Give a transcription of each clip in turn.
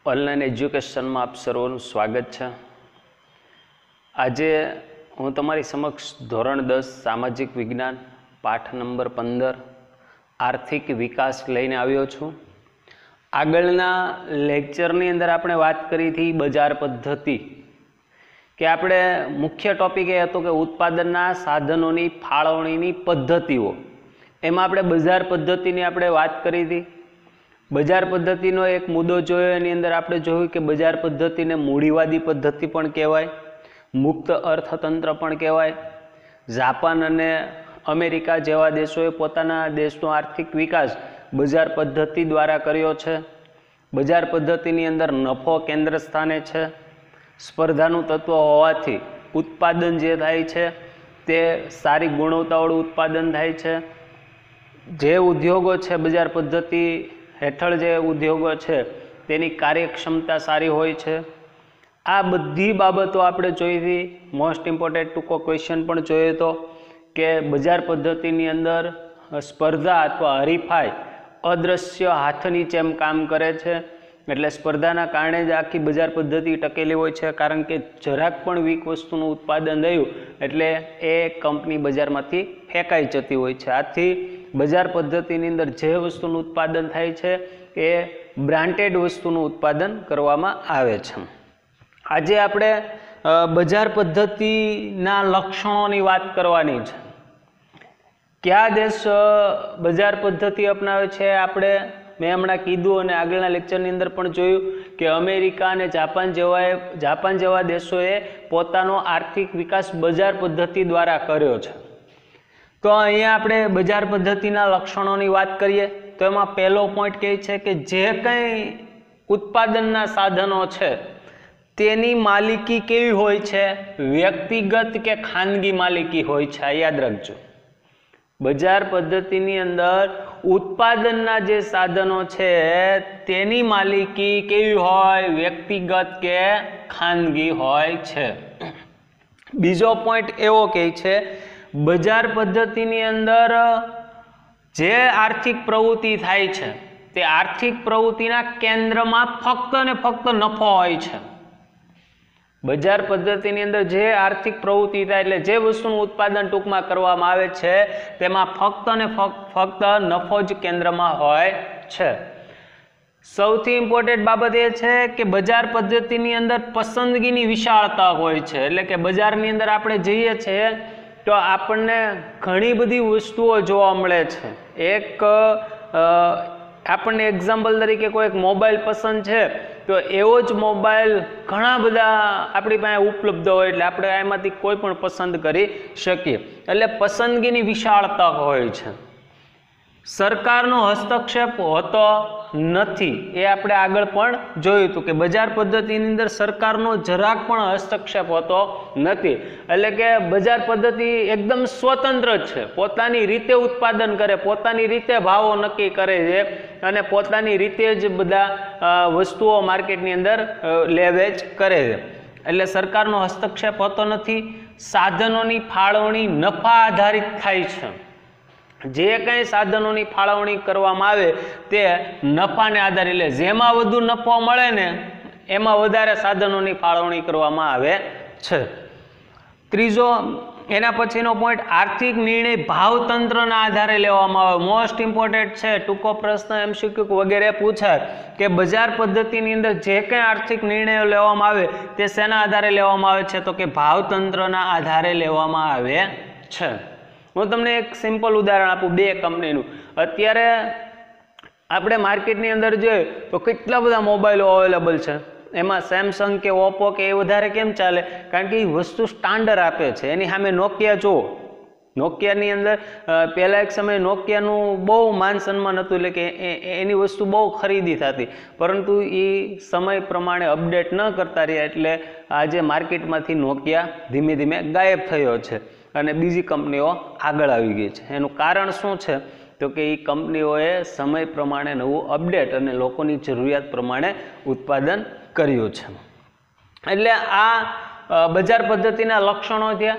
Online education में आप सर्वનું स्वागत है। आज हूँ तमारी समक्ष धोरण 10 सामाजिक विज्ञान पाठ नंबर 15 आर्थिक विकास लईने आव्यो छूं। आगळना लेक्चरनी अंदर आपणे वात करी थी बजार पद्धति के आपणे मुख्य टॉपिक ए हतो के उत्पादनना साधनोनी फाळवणीनी पद्धतिओ। एमां आपणे बजार पद्धतिनी आपणे वात करी थी। बजार पद्धतिनो एक मुद्दो जोयो एनी अंदर आपणे जोयुं के बजार पद्धतिने मूડીवादी पद्धति पण कहेवाय, मुक्त अर्थतंत्र पण कहेवाय। जापान अने अमेरिका जेवा देशोए पोताना देशनो आर्थिक विकास बजार पद्धति द्वारा कर्यो छे। बजार पद्धतिनी अंदर नफो केंद्र स्थाने छे। स्पर्धानुं तत्व होवाथी उत्पादन जे थाय छे ते सारी गुणवत्तावाळुं उत्पादन थाय छे। जे उद्योगो छे बजार पद्धति हेठळ जे उद्योगो छे तेनी कार्यक्षमता सारी होय छे। आ बधी बाबतो आपणे जोई थी। मोस्ट इम्पोर्टન્ટ टूको क्वेश्चन पण जोयो तो के बजार पद्धतिनी अंदर स्पर्धा अथवा हरीफाई अदृश्य हाथनी जेम काम करे छे। एटले स्पर्धाना कारणे ज आखी बजार पद्धति टकेली होय छे, कारण के जराक पण वीक वस्तुनुं उत्पादन थयुं एटले ए कंपनी बजारमांथी फेंकाई जती होय छे। आथी बजार पद्धतिनी अंदर जे वस्तुनुं उत्पादन थाय छे ए ब्रांडेड वस्तुनुं उत्पादन करवामां आवे छे। आजे आपणे बजार पद्धतिना लक्षणोनी वात करवानी छे। क्या देश बजार पद्धति अपनावे छे? आपणे मैं हमणां कीधुं अने आगळना लेक्चरनी अंदर पण जोयुं के अमेरिका अने जापान जेवा देशोए पोतानो आर्थिक विकास बजार पद्धति द्वारा कर्यो छे। तो अहींया आपणे बजार पद्धतिना लक्षणोनी वात करीए तो एमां पहेलो पॉइंट कहे छे के जे कंई उत्पादनना साधनो छे तेनी मालिकी केवी होय छे? व्यक्तिगत के खानगी मालिकी होय छे। याद राखजो, बजार पद्धतिनी अंदर उत्पादनना जे साधनो छे तेनी मालिकी केवी होय? व्यक्तिगत के खानगी होय छे। बीजो पॉइंट एवो कहे छे बजार पद्धतिनी अंदर जे आर्थिक प्रवृत्ति थाय छे ते आर्थिक प्रवृत्तिना केंद्रमा फक्त ने फक्त नफो होय छे। बजार पद्धतिनी अंदर जे आर्थिक प्रवृत्ति थाय एटले जे वस्तुनुं उत्पादन टूंकमां करवामां आवे छे तेमां फक्त ने फक्त नफो ज केंद्रमा होय छे। सौथी इम्पोर्टન્ટ बाबत ए छे के बजार पद्धतिनी अंदर पसंदगीनी विशाळता होय छे। एटले के बजारनी अंदर आपणे जईए छे तो आपने घणी बधी वस्तुओ जोवा मळे छे। एक आपने एक्जाम्पल तरीके कोई एक मोबाइल पसंद है तो एवो ज मोबाइल घणा बधा आपणी पासे उपलब्ध होय एटले आपणे आमांथी कोई पण पसंद करी शकीए। एटले पसंदगीनी विशाळता होय छे। सरकारनो हस्तक्षेप होतो नथी ए आपणे आगळ पण जोयुं हतुं के बजार पद्धतिनी अंदर सरकारनो जराक पण हस्तक्षेप होतो नथी। एटले के बजार पद्धति एकदम स्वतंत्र छे। पोतानी रीते उत्पादन करे, पोतानी रीते भावो नक्की करे छे अने पोतानी रीते ज बधा वस्तुओ मार्केटनी अंदर लेवेच करे छे। एटले सरकारनो हस्तक्षेप होतो नथी। साधनोनी फाळवणी नफा आधारित थाय छे। जे कई साधनोनी फाळवणी करवामां आवे ते नफाने आधारे એટલે જેમાં વધુ નફો મળે ને એમાં વધારે સાધનોની ફાળવણી કરવામાં આવે છે। ત્રીજો એના પછીનો પોઈન્ટ આર્થિક નિર્ણય ભાવતંત્રના આધારે લેવામાં આવે। મોસ્ટ ઇમ્પોર્ટન્ટ છે। ટૂંકો પ્રશ્ન એમસીક્યુ વગેરે પૂછાય કે બજાર પદ્ધતિની અંદર જે કંઈ આર્થિક નિર્ણયો લેવામાં આવે તે શેના આધારે લેવામાં આવે છે? તો કે ભાવતંત્રના આધારે લેવામાં આવે છે। હું તમને એક સિમ્પલ ઉદાહરણ આપું બે કંપનીનું। અત્યારે આપણે માર્કેટની અંદર જોઈએ તો કેટલા બધા મોબાઈલો અવેલેબલ છે। એમાં સેમસંગ કે ઓપ્પો કે એ વધારે કેમ ચાલે? કારણ કે એ વસ્તુ સ્ટાન્ડર્ડ આપે છે। એની સામે નોકિયા જુઓ, નોકિયાની અંદર પહેલાં એક સમયે નોકિયાનું બહુ માન સન્માન હતું, એટલે કે એની વસ્તુ બહુ ખરીદી થતી, પરંતુ એ સમય પ્રમાણે અપડેટ ન કરતા રહ્યા એટલે આજે માર્કેટમાંથી નોકિયા ધીમે ધીમે ગાયબ થયો છે અને બીજી કંપનીઓ આગળ આવી ગઈ છે। એનું કારણ શું છે? તો કે એ કંપનીઓએ સમય પ્રમાણે નવું અપડેટ અને લોકોની જરૂરિયાત પ્રમાણે ઉત્પાદન કર્યું છે। એટલે આ બજાર પદ્ધતિના લક્ષણો થયા।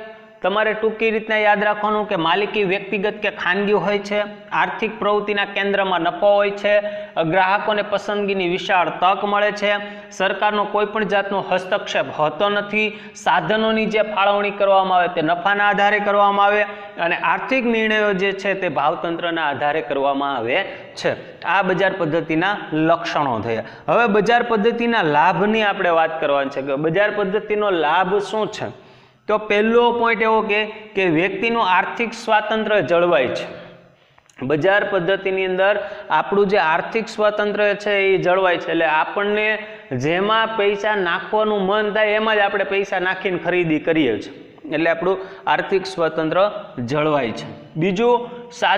તમારે ટૂંકી રીતના યાદ રાખવાનું કે માલિકી વ્યક્તિગત કે ખાનગી હોય છે, આર્થિક પ્રવૃત્તિના કેન્દ્રમાં નફો હોય છે, ગ્રાહકોને પસંદગીની વિશાળ તક મળે છે, સરકારનો કોઈ પણ જાતનો હસ્તક્ષેપ હોતો નથી, સાધનોની જે ફાળવણી કરવામાં આવે તે નફાના આધારે કરવામાં આવે અને આર્થિક નિર્ણયો જે છે તે ભાવતંત્રના આધારે કરવામાં આવે છે. આ બજાર પદ્ધતિના લક્ષણો થયા. હવે બજાર પદ્ધતિના લાભની આપણે વાત કરવાની છે કે બજાર પદ્ધતિનો લાભ શું છે. તો પહેલો પોઈન્ટ એવો કે વ્યક્તિનું આર્થિક સ્વાતંત્ર્ય જળવાય છે. બજાર પદ્ધતિની અંદર આપણું જે આર્થિક સ્વાતંત્ર્ય છે એ જળવાય છે. એટલે આપણને જેમાં પૈસા નાખવાનું મન થાય એમાં જ આપણે પૈસા નાખીને ખરીદી કરીએ છીએ. એટલે આપણું આર્થિક સ્વાતંત્ર્ય જળવાય છે. બીજું,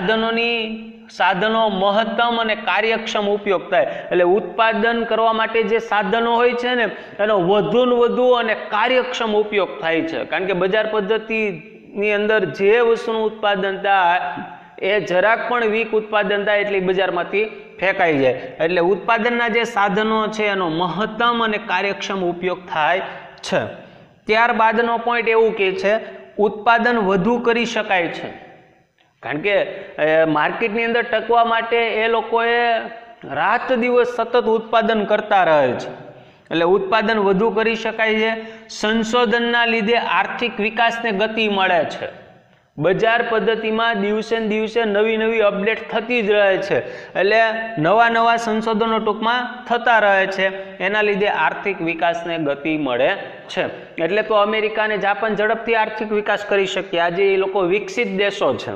સાધનો મહત્તમ અને કાર્યક્ષમ ઉપયોગ થાય. એટલે ઉત્પાદન કરવા માટે જે સાધનો હોય છે ને એનો વધુ ને વધુ અને કાર્યક્ષમ ઉપયોગ થાય છે. કારણ કે બજાર પદ્ધતિની અંદર જે વસ્તુનું ઉત્પાદન થાય એ જરાક પણ વીક ઉત્પાદન થાય એટલે બજારમાંથી ફેંકાઈ જાય. એટલે ઉત્પાદનના જે સાધનો છે એનો મહત્તમ અને કાર્યક્ષમ ઉપયોગ થાય છે. ત્યારબાદનો પોઈન્ટ એવું કે છે ઉત્પાદન વધુ કરી શકાય છે. કારણ કે માર્કેટની અંદર ટકવા માટે એ લોકોએ રાત દિવસ સતત ઉત્પાદન કરતા રહે છે. એટલે ઉત્પાદન વધુ કરી શકાય છે. સંશોધનના લીધે આર્થિક વિકાસને ગતિ મળે છે. બજાર પદ્ધતિમાં દિવસે ને દિવસે નવી અપડેટ થતી જ રહે છે. એટલે નવા સંશોધનો ટૂંકમાં થતા રહે છે. એના લીધે આર્થિક વિકાસને ગતિ મળે છે. એટલે તો અમેરિકા અને જાપાન ઝડપથી આર્થિક વિકાસ કરી શક્યા. આજે એ લોકો વિકસિત દેશો છે.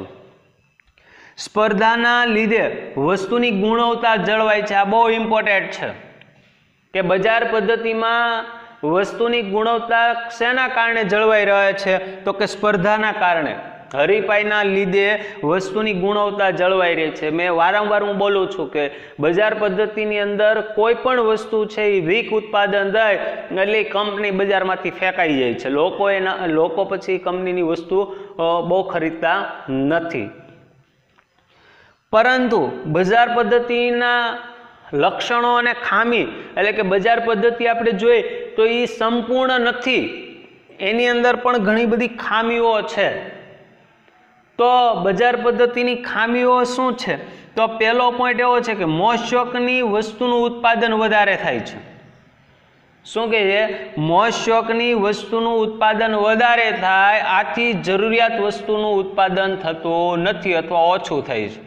સ્પર્ધાના લીધે વસ્તુની ગુણવત્તા જળવાય છે. આ બહુ ઇમ્પોર્ટન્ટ છે કે બજાર પદ્ધતિમાં વસ્તુની ગુણવત્તા શેના કારણે જળવાઈ રહે છે. તો કે સ્પર્ધાના કારણે, હરીફાઈના લીધે વસ્તુની ગુણવત્તા જળવાઈ રહે છે. મેં વારંવાર હું બોલું છું કે બજાર પદ્ધતિની અંદર કોઈ પણ વસ્તુ છે એ વીક ઉત્પાદન થાય એટલે કંપની બજારમાંથી ફેંકાઈ જાય છે. લોકો પછી કંપનીની વસ્તુ બહુ ખરીદતા નથી. પરંતુ બજાર પદ્ધતિના લક્ષણો અને ખામી, એટલે કે બજાર પદ્ધતિ આપણે જોઈએ તો એ સંપૂર્ણ નથી, એની અંદર પણ ઘણી બધી ખામીઓ છે. તો બજાર પદ્ધતિની ખામીઓ શું છે. તો પહેલો પોઈન્ટ એવો છે કે મોજશોખની વસ્તુનું ઉત્પાદન વધારે થાય છે. શું કહે છે? મોજશોખની વસ્તુનું ઉત્પાદન વધારે થાય, આથી જરૂરિયાત વસ્તુનું ઉત્પાદન થતું નથી અથવા ઓછું થાય છે.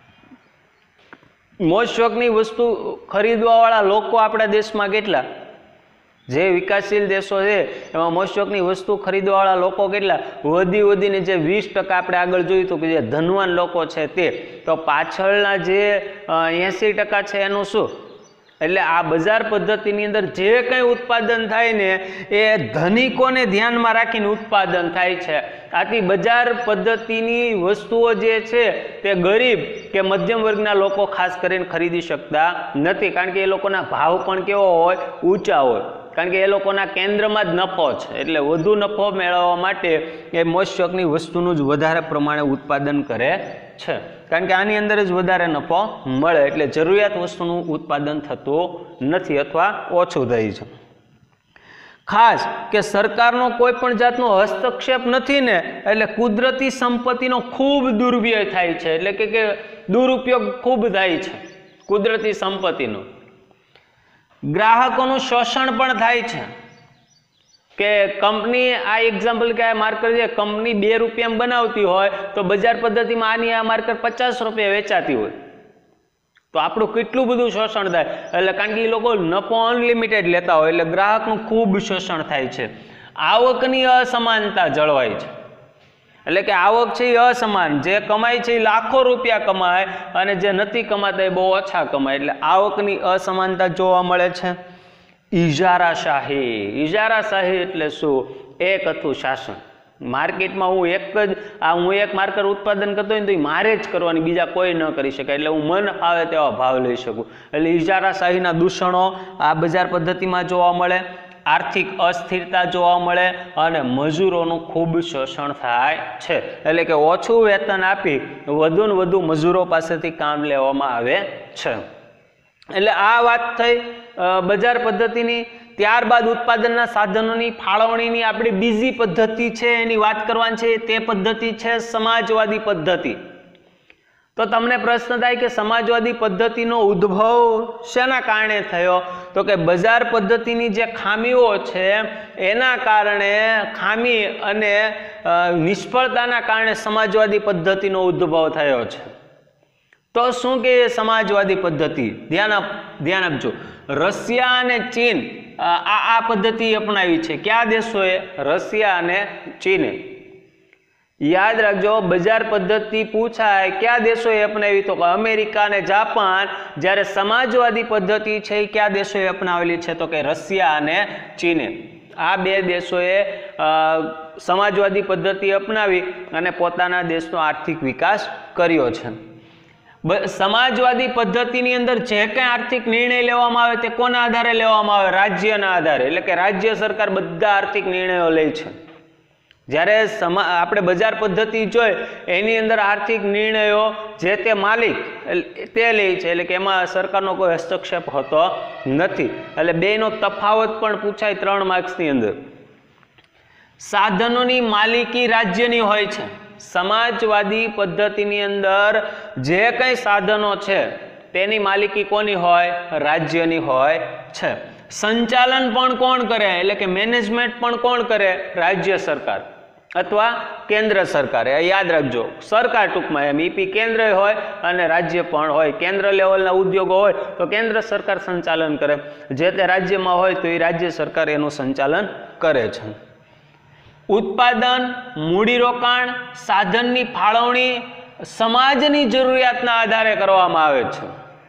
મોજશોખની વસ્તુ ખરીદવાવાળા લોકો આપણા દેશમાં કેટલા? જે વિકાસશીલ દેશો છે એમાં મોજશોખની વસ્તુ ખરીદવાવાળા લોકો કેટલા? વધીને જે 20% આપણે આગળ જોયું હતું કે જે ધનવાન લોકો છે તે, તો પાછળના જે 80% છે એનું શું? એટલે આ બજાર પદ્ધતિની અંદર જે કંઈ ઉત્પાદન થાય ને એ ધનિકોને ધ્યાનમાં રાખીને ઉત્પાદન થાય છે. આથી બજાર પદ્ધતિની વસ્તુઓ જે છે તે ગરીબ કે મધ્યમ વર્ગના લોકો ખાસ કરીને ખરીદી શકતા નથી. કારણ કે એ લોકોના ભાવ પણ કેવો હોય? ઊંચા હોય. કારણ કે એ લોકોના કેન્દ્રમાં જ નફો છે. એટલે વધુ નફો મેળવવા માટે એ મોજશોખની વસ્તુનું જ વધારે પ્રમાણે ઉત્પાદન કરે છે. કારણ કે આની અંદર જ વધારે નફો મળે. એટલે જરૂરિયાત વસ્તુનું ઉત્પાદન થતું નથી અથવા ઓછું થાય છે. ખાસ કે સરકારનો કોઈ પણ જાતનો હસ્તક્ષેપ નથી ને એટલે કુદરતી સંપત્તિનો ખૂબ દુર્વ્યય થાય છે. એટલે કે દુરુપયોગ ખૂબ થાય છે કુદરતી સંપત્તિનો. ગ્રાહકોનું શોષણ પણ થાય છે કે કંપની, આ એક્ઝામ્પલ કે આ માર્કર છે, કંપની 2 રૂપિયામાં બનાવતી હોય તો બજાર પદ્ધતિમાં આની આ માર્કર 50 રૂપિયા વેચાતી હોય તો આપણું કેટલું બધું શોષણ થાય. એટલે કારણ કે એ લોકો નફો અનલિમિટેડ લેતા હોય એટલે ગ્રાહકનું ખૂબ શોષણ થાય છે. આવકની અસમાનતા જળવાય છે. એટલે કે આવક છે એ અસમાન, જે કમાય છે એ લાખો રૂપિયા કમાય અને જે નથી કમાતા એ બહુ ઓછા કમાય. એટલે આવકની અસમાનતા જોવા મળે છે. ઇજારાશાહી એટલે શું? એક હતું શાસન. માર્કેટમાં હું એક માર્કર ઉત્પાદન કરતો હોય તો મારે જ કરવાની, બીજા કોઈ ન કરી શકે. એટલે હું મન આવે તેવા ભાવ લઈ શકું. એટલે ઇજારાશાહીના દૂષણો આ બજાર પદ્ધતિમાં જોવા મળે. આર્થિક અસ્થિરતા જોવા મળે અને મજૂરોનું ખૂબ શોષણ થાય છે. એટલે કે ઓછું વેતન આપી વધુ ને વધુ મજૂરો પાસેથી કામ લેવામાં આવે છે. એટલે આ વાત થઈ બજાર પદ્ધતિની. ત્યારબાદ ઉત્પાદનના સાધનોની ફાળવણીની આપણી બીજી પદ્ધતિ છે એની વાત કરવાની છે, તે પદ્ધતિ છે સમાજવાદી પદ્ધતિ. તો તમને પ્રશ્ન થાય કે સમાજવાદી પદ્ધતિનો ઉદ્ભવ શેના કારણે થયો? તો કે બજાર પદ્ધતિની જે ખામીઓ છે એના કારણે, ખામી અને નિષ્ફળતાના કારણે સમાજવાદી પદ્ધતિનો ઉદ્ભવ થયો છે. તો શું કે સમાજવાદી પદ્ધતિ? ધ્યાન આપજો. રશિયા અને ચીન આ પદ્ધતિ અપનાવી છે. કયા દેશોએ? રશિયા અને ચીને. યાદ રાખજો, બજાર પદ્ધતિ પૂછાય કયા દેશોએ અપનાવી? તો અમેરિકા અને જાપાન. જ્યારે સમાજવાદી પદ્ધતિ છે એ કયા દેશોએ અપનાવેલી છે? તો કે રશિયા અને ચીને. આ બે દેશોએ સમાજવાદી પદ્ધતિ અપનાવી અને પોતાના દેશનો આર્થિક વિકાસ કર્યો છે. સમાજવાદી પદ્ધતિની અંદર જે કંઈ આર્થિક નિર્ણય લેવામાં આવે તે કોના આધારે લેવામાં આવે? રાજ્યના આધારે. એટલે કે રાજ્ય સરકાર બધા આર્થિક નિર્ણયો લે છે. જ્યારે આપણે બજાર પદ્ધતિ જોઈ એની અંદર આર્થિક નિર્ણયો જે તે માલિક તે લે છે, એટલે કે એમાં સરકારનો કોઈ હસ્તક્ષેપ હોતો નથી. એટલે બેનો તફાવત પણ પૂછાય 3 માર્ક્સની અંદર. સાધનોની માલિકી રાજ્યની હોય છે. સમાજવાદી પદ્ધતિની અંદર જે કંઈ સાધનો છે તેની માલિકી કોની હોય? રાજ્યની હોય છે. સંચાલન પણ કોણ કરે? એટલે કે મેનેજમેન્ટ પણ કોણ કરે? રાજ્ય સરકાર અથવા કેન્દ્ર સરકાર. યાદ રાખજો, સરકાર ટૂંકમાં એમ ઈપી કેન્દ્ર હોય અને રાજ્ય પણ હોય. કેન્દ્ર લેવલના ઉદ્યોગો હોય તો કેન્દ્ર સરકાર સંચાલન કરે, જે તે રાજ્યમાં હોય તો એ રાજ્ય સરકાર એનું સંચાલન કરે છે. ઉત્પાદન, મૂડીરોકાણ, સાધનની ફાળવણી સમાજની જરૂરિયાતના આધારે કરવામાં આવે છે.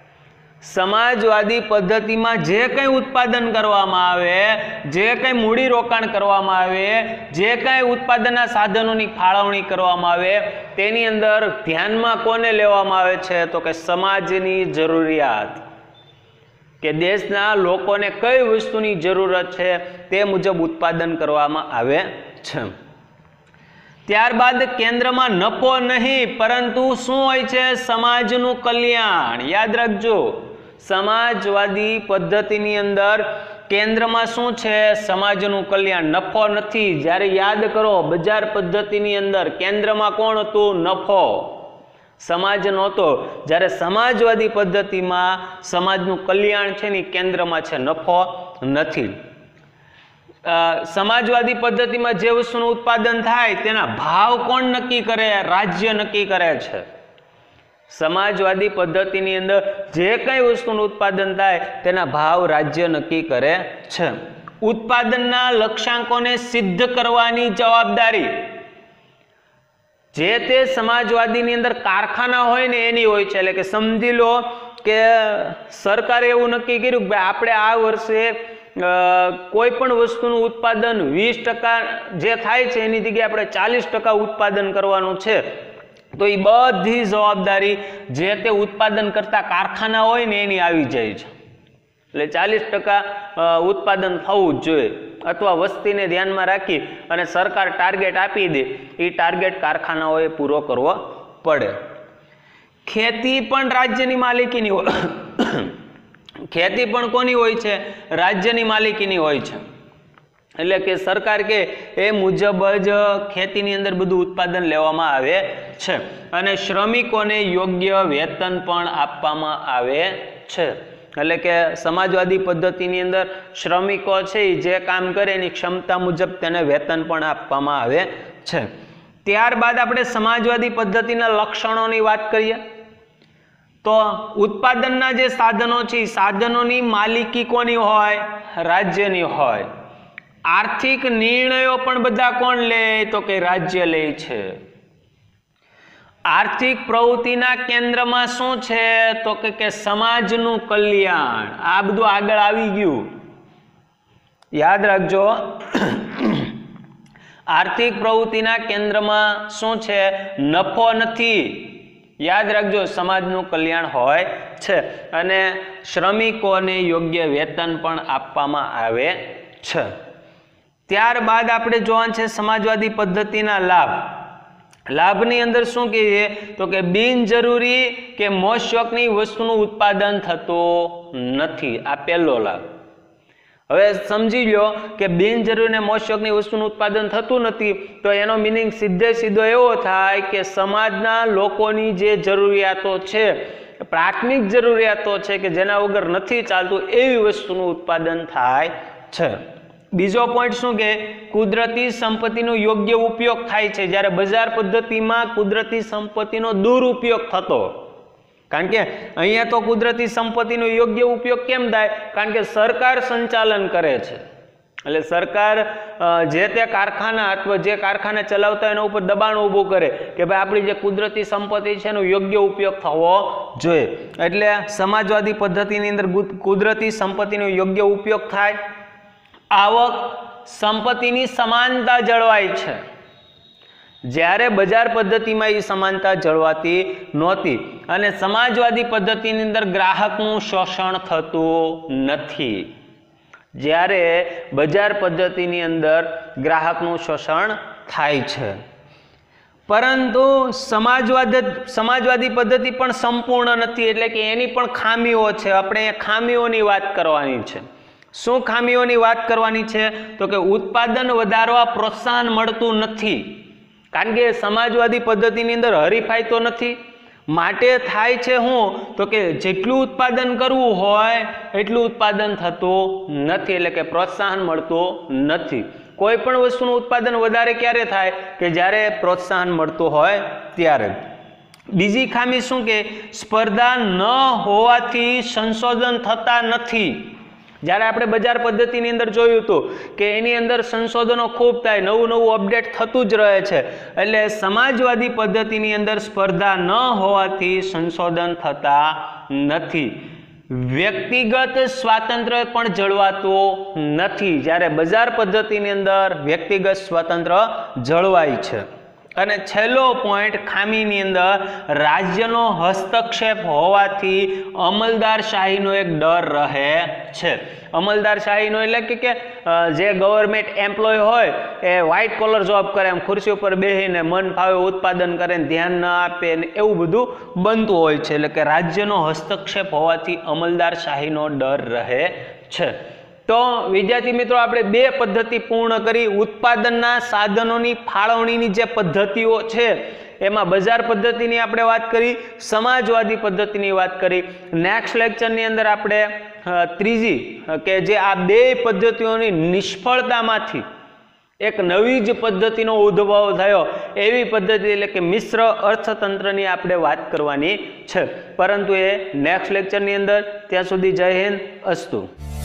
સમાજવાદી પદ્ધતિમાં જે કંઈ ઉત્પાદન કરવામાં આવે, જે કંઈ મૂડીરોકાણ કરવામાં આવે, જે કંઈ ઉત્પાદનના સાધનોની ફાળવણી કરવામાં આવે તેની અંદર ધ્યાનમાં કોને લેવામાં આવે છે? તો કે સમાજની જરૂરિયાત, કે દેશના લોકોને કઈ વસ્તુની જરૂરત છે તે મુજબ ઉત્પાદન કરવામાં આવે છે. ત્યારબાદ કેન્દ્રમાં નફો નહીં પરંતુ શું હોય છે? સમાજનું કલ્યાણ. યાદ રાખજો, સમાજવાદી પદ્ધતિની અંદર કેન્દ્રમાં શું છે? સમાજનું કલ્યાણ, નફો નથી. જ્યારે યાદ કરો બજાર પદ્ધતિની અંદર કેન્દ્રમાં કોણ હતું? નફો, સમાજ નહોતો. જ્યારે સમાજવાદી પદ્ધતિમાં સમાજનું કલ્યાણ છે ને કેન્દ્રમાં છે, નફો નથી. સમાજવાદી પદ્ધતિમાં જે વસ્તુનું ઉત્પાદન થાય તેના ભાવ કોણ નક્કી કરે? રાજ્ય નક્કી કરે છે. સમાજવાદી પદ્ધતિની અંદર જે કંઈ વસ્તુનું ઉત્પાદન થાય તેના ભાવ રાજ્ય નક્કી કરે છે. ઉત્પાદનના લક્ષ્યાંકોને સિદ્ધ કરવાની જવાબદારી જે તે સમાજવાદીની અંદર કારખાના હોય ને એની હોય છે. એટલે કે સમજી લો કે સરકારે એવું નક્કી કર્યું કે આપણે આ વર્ષે કોઈ પણ વસ્તુનું ઉત્પાદન 20% જે થાય છે એની જગ્યાએ આપણે 40% ઉત્પાદન કરવાનું છે. તો એ બધી જવાબદારી જે તે ઉત્પાદન કરતા કારખાના હોય ને એની આવી જાય છે. એટલે 40% ઉત્પાદન થવું જ જોઈએ, અથવા વસ્તીને ધ્યાનમાં રાખી અને સરકાર ટાર્ગેટ આપી દે, એ ટાર્ગેટ કારખાનાઓએ પૂરો કરવો પડે. ખેતી પણ રાજ્યની માલિકીની હોય. ખેતી પણ કોની હોય છે? રાજ્યની માલિકીની હોય છે. એટલે કે સરકાર કે એ મુજબ જ ખેતીની અંદર બધું ઉત્પાદન લેવામાં આવે છે. અને શ્રમિકોને યોગ્ય વેતન પણ આપવામાં આવે છે. એટલે કે સમાજવાદી પદ્ધતિની અંદર શ્રમિકો છે જે કામ કરે એની ક્ષમતા મુજબ તેને વેતન પણ આપવામાં આવે છે. ત્યારબાદ આપણે સમાજવાદી પદ્ધતિના લક્ષણોની વાત કરીએ તો ઉત્પાદનના જે સાધનો છે એ સાધનોની માલિકી કોની હોય? રાજ્યની હોય. આર્થિક નિર્ણયો પણ બધા કોણ લે? તો કે રાજ્ય લે છે. આર્થિક પ્રવૃત્તિના કેન્દ્રમાં શું છે? તો કે સમાજનું કલ્યાણ. આ બધું આગળ આવી ગયું, યાદ રાખજો. આર્થિક પ્રવૃત્તિના કેન્દ્રમાં શું છે? નફો નથી. યાદ રાખજો, સમાજનું કલ્યાણ હોય છે. અને શ્રમિકોને યોગ્ય વેતન પણ આપવામાં આવે છે. ત્યારબાદ આપણે જોવાનું છે સમાજવાદી પદ્ધતિના લાભ. લાભની અંદર શું કહીએ તો કે બિનજરૂરી કે મોશોકની વસ્તુનું ઉત્પાદન થતું નથી. આ પહેલો લાભ. હવે સમજી લો કે બિનજરૂરી અને મોજશોખની વસ્તુનું ઉત્પાદન થતું નથી, તો એનો મિનિંગ સીધો એવો થાય કે સમાજના લોકોની જે જરૂરિયાતો છે, પ્રાથમિક જરૂરિયાતો છે કે જેના વગર નથી ચાલતું, એવી વસ્તુનું ઉત્પાદન થાય છે. બીજો પોઈન્ટ શું કે કુદરતી સંપત્તિનો યોગ્ય ઉપયોગ થાય છે, જ્યારે બજાર પદ્ધતિમાં કુદરતી સંપત્તિનો દુરુપયોગ થતો. કારણ કે અહીંયા તો કુદરતી સંપત્તિનો યોગ્ય ઉપયોગ કેમ થાય? કારણ કે સરકાર સંચાલન કરે છે, એટલે સરકાર જે તે કારખાના અથવા જે કારખાના ચલાવતા હોય એના ઉપર દબાણ ઊભું કરે કે ભાઈ આપણી જે કુદરતી સંપત્તિ છે એનો યોગ્ય ઉપયોગ થવો જોઈએ. એટલે સમાજવાદી પદ્ધતિની અંદર કુદરતી સંપત્તિનો યોગ્ય ઉપયોગ થાય, આવક સંપત્તિની સમાનતા જળવાય છે, જ્યારે બજાર પદ્ધતિમાં એ સમાનતા જળવાતી નહોતી. અને સમાજવાદી પદ્ધતિની અંદર ગ્રાહકનું શોષણ થતું નથી, જ્યારે બજાર પદ્ધતિની અંદર ગ્રાહકનું શોષણ થાય છે. પરંતુ સમાજવાદી પદ્ધતિ પણ સંપૂર્ણ નથી, એટલે કે એની પણ ખામીઓ છે. આપણે એ ખામીઓની વાત કરવાની છે. શું ખામીઓની વાત કરવાની છે? તો કે ઉત્પાદન વધારવા પ્રોત્સાહન મળતું નથી, કારણ કે સમાજવાદી પદ્ધતિની અંદર હરીફાઈ તો નથી, માટે થાય છે હું તો કે જેટલું ઉત્પાદન કરવું હોય એટલું ઉત્પાદન થતું નથી, એટલે કે પ્રોત્સાહન મળતું નથી. કોઈ પણ વસ્તુનું ઉત્પાદન વધારે ક્યારે થાય? કે જ્યારે પ્રોત્સાહન મળતું હોય ત્યારે. બીજી ખામી શું કે સ્પર્ધા ન હોવાથી સંશોધન થતા નથી. જ્યારે આપણે બજાર પદ્ધતિની અંદર જોયું હતું કે એની અંદર સંશોધનો ખૂબ થાય, નવું અપડેટ થતું જ રહે છે. એટલે સમાજવાદી પદ્ધતિની અંદર સ્પર્ધા ન હોવાથી સંશોધન થતા નથી. વ્યક્તિગત સ્વાતંત્ર્ય પણ જળવાતું નથી, જ્યારે બજાર પદ્ધતિની અંદર વ્યક્તિગત સ્વાતંત્ર્ય જળવાય છે. અને છેલ્લો પોઈન્ટ ખામીની અંદર રાજ્યનો હસ્તક્ષેપ હોવાથી અમલદારશાહીનો એક ડર રહે છે. અમલદારશાહીનો એટલે કે જે ગવર્મેન્ટ એમ્પ્લોય હોય એ વ્હાઇટ કોલર જોબ કરે, એમ ખુરશી ઉપર બેસીને મન ફાવે ઉત્પાદન કરે, ધ્યાન ન આપે ને એવું બધું બનતું હોય છે. એટલે કે રાજ્યનો હસ્તક્ષેપ હોવાથી અમલદારશાહીનો ડર રહે છે. તો વિદ્યાર્થી મિત્રો, આપણે બે પદ્ધતિ પૂર્ણ કરી. ઉત્પાદનના સાધનોની ફાળવણીની જે પદ્ધતિઓ છે એમાં બજાર પદ્ધતિની આપણે વાત કરી, સમાજવાદી પદ્ધતિની વાત કરી. નેક્સ્ટ લેક્ચરની અંદર આપણે ત્રીજી કે જે આ બે પદ્ધતિઓની નિષ્ફળતામાંથી એક નવી જ પદ્ધતિનો ઉદ્ભવ થયો એવી પદ્ધતિ એટલે કે મિશ્ર અર્થતંત્રની આપણે વાત કરવાની છે, પરંતુ એ નેક્સ્ટ લેક્ચરની અંદર. ત્યાં સુધી જય હિન્દ, અસ્તુ.